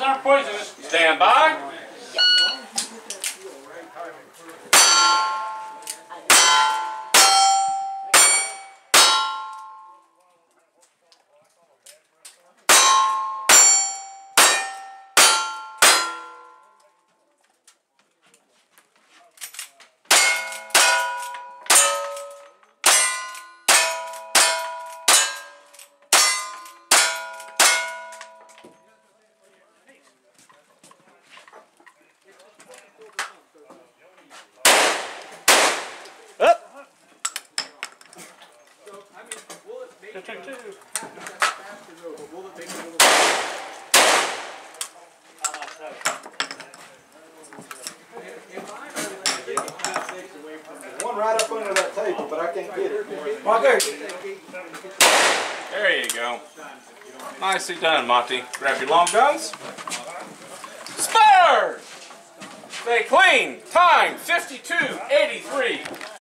are poisonous. Stand by. One right up under that table, but I can't get it. Right there. There you go. Nicely done, Monty. Grab your long guns. Spurs! Stay clean. Time 52:83.